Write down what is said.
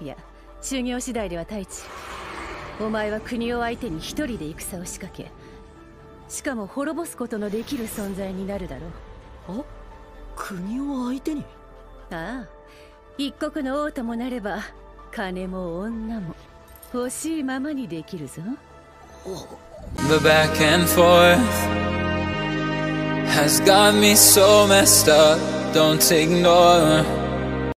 いや、修行次第では太一、お前は国を相手に一人で戦を仕掛け、しかも滅ぼすことのできる存在になるだろう。 あ、国を相手に？ ああ、一国の王ともなれば金も女も欲しいままにできるぞ。 The back and forth has got me so messed up. Don't ignore